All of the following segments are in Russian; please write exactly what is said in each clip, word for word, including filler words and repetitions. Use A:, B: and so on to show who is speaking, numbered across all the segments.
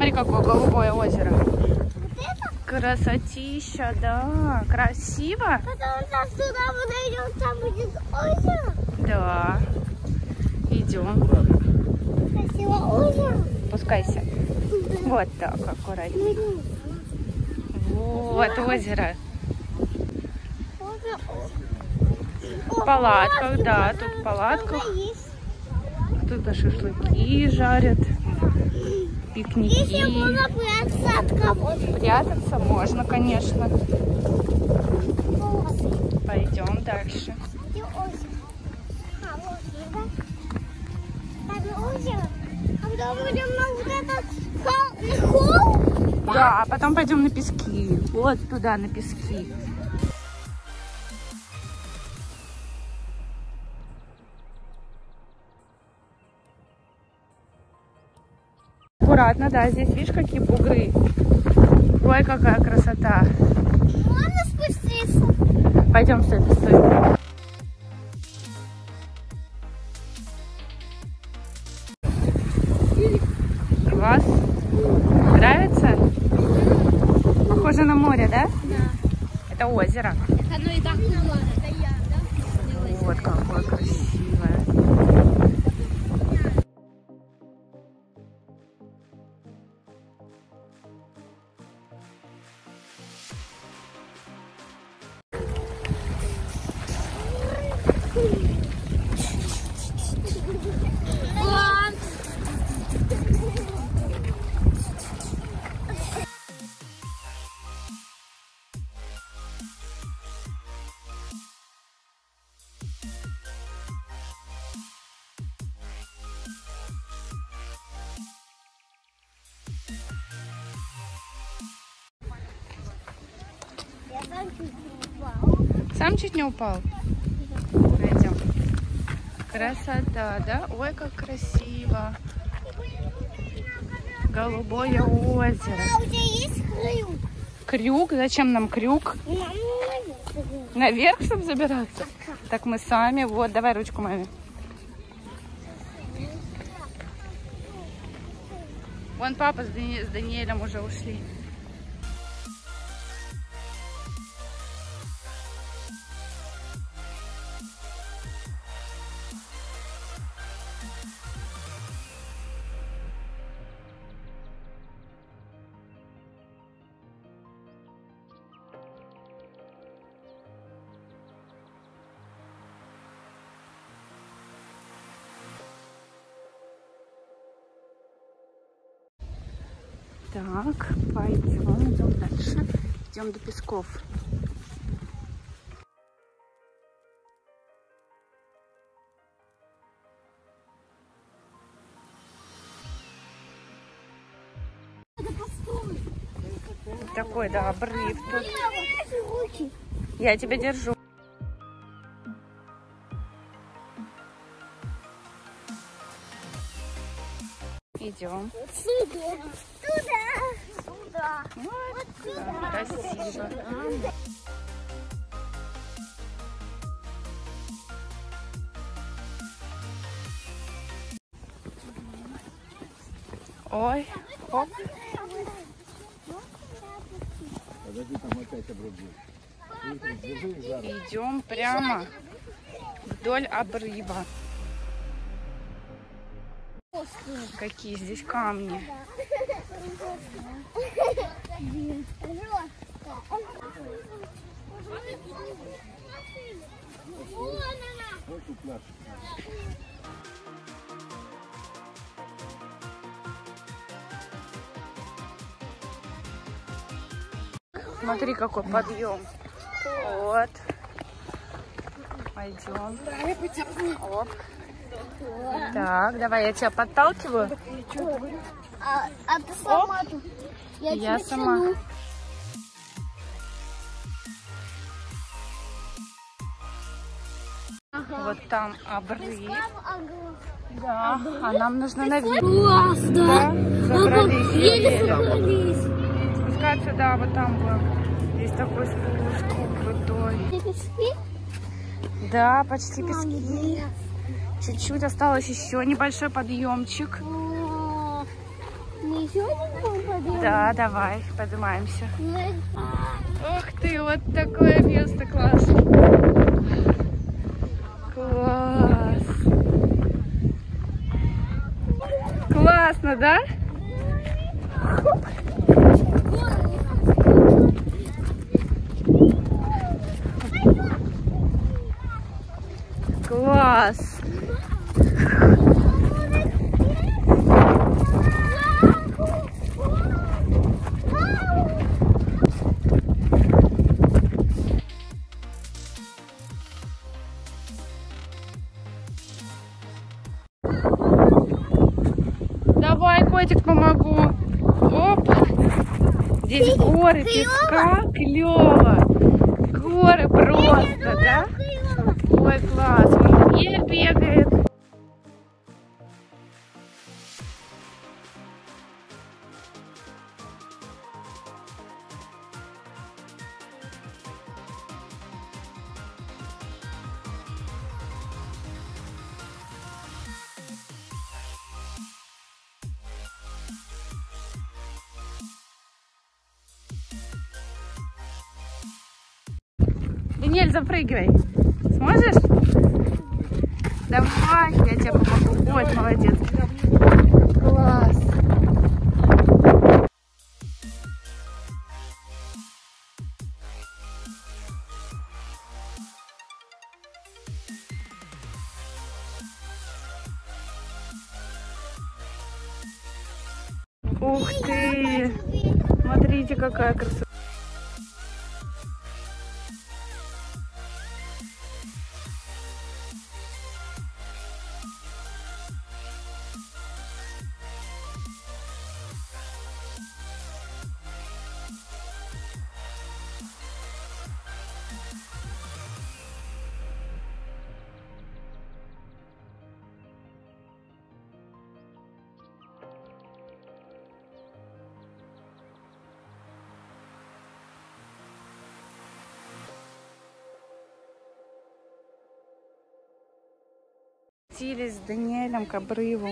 A: Смотри, какое голубое озеро. Красотища, да. Красиво?
B: Потом сейчас туда мы дойдем, там будет озеро.
A: Да. Идем.
B: Красивое озеро.
A: Спускайся. Вот так, аккуратнее. Вот озеро. В палатках, да, тут в палатках. Тут на шашлыки жарят. Пикники.
B: Если можно прятаться от кого-то.
A: Прятаться можно, конечно. Пойдем дальше.
B: Где озеро? А, вот озеро. Там озеро. А потом будем на вот этот холм.
A: Да, а потом пойдем на пески. Вот туда, на пески. Аккуратно, да, здесь видишь, какие бугры. Ой, какая красота.
B: Можно спуститься?
A: Пойдем с этой стороны. Класс. Нравится? Похоже на море, да?
B: Да.
A: Это озеро.
B: Оно и так было. Это я, да?
A: Вот какое красивое. Сам чуть не упал? Пойдем. Красота, да? Ой, как красиво. Голубое озеро.
B: А у тебя есть крюк?
A: Крюк? Зачем нам крюк? Наверх, чтобы забираться? Так мы сами. Вот, давай ручку маме. Вон папа с, Дани... с Даниэлем уже ушли. Так, пойдем, идем дальше. Идем до песков. Такой, да, обрыв тут. Я тебя держу. Идем.
B: Туда. Туда.
A: Вот туда. Красиво. Ой, оп. Идем прямо вдоль обрыва. Какие здесь камни. Смотри, какой подъем. Вот. Пойдем. Оп. Так, давай я тебя подталкиваю.
B: А, а ты сама тут? Я,
A: Я
B: тебя
A: сама.
B: тяну.
A: Вот там обрыв.
B: Ага.
A: Да, а нам нужно наверх.
B: Класс, да?
A: Да, забрались
B: Еле
A: еле.
B: забрались.
A: Спускаться, да, вот там был. Здесь такой спуск крутой.
B: Пески?
A: Да, почти пески.
B: Маме,
A: Чуть-чуть осталось еще небольшой подъемчик.
B: О, мы еще один будем поднимать?
A: Да, давай, поднимаемся.
B: Мы-
A: Ух ты, вот такое место классное. Класс. Классно, да? Класс. Давай, котик, помогу. Оп. Здесь горы песка. Клево. Горы просто, да? Ой, класс. Вон Даниэль бегает. Даниэль, запрыгивай. Сможешь? Давай, я тебе помогу. Ой, молодец. Класс. Ух ты. Смотрите, какая красота. Спустились с Даниэлем к обрыву.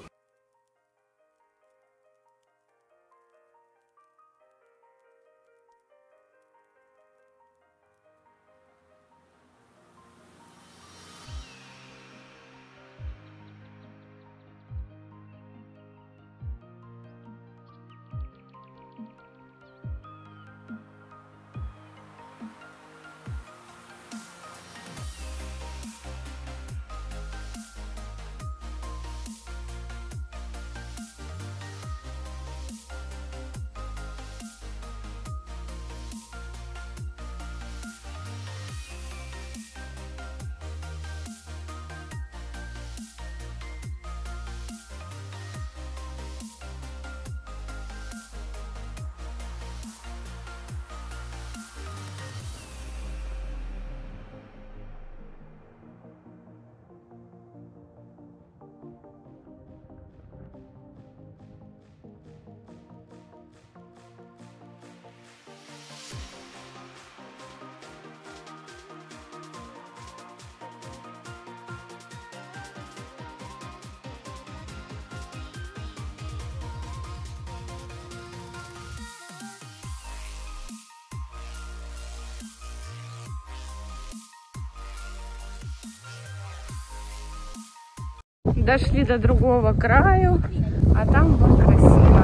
A: Дошли до другого краю, а там вот красиво.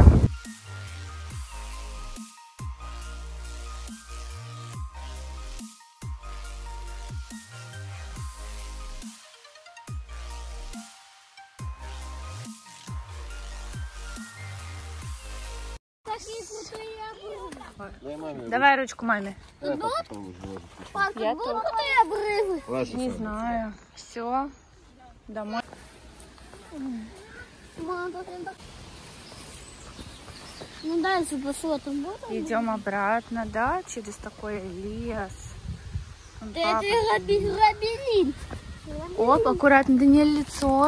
A: Давай ручку маме.
B: Папа,
A: Я
B: вот
A: тут.
B: крутые обрывы.
A: Не знаю. Все. Домой.
B: Мама, так- Ну дальше пошло там вот. он.
A: Идем обратно, да, через такой лес. Вон
B: Это
A: папа.
B: лаби- лабиринт.
A: Оп, аккуратно, Даниэль, лицо.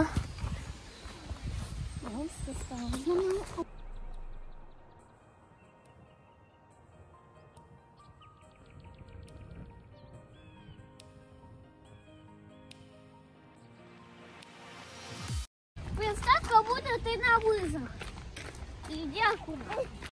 B: Представь, как будто ты на лыжах. И дякую.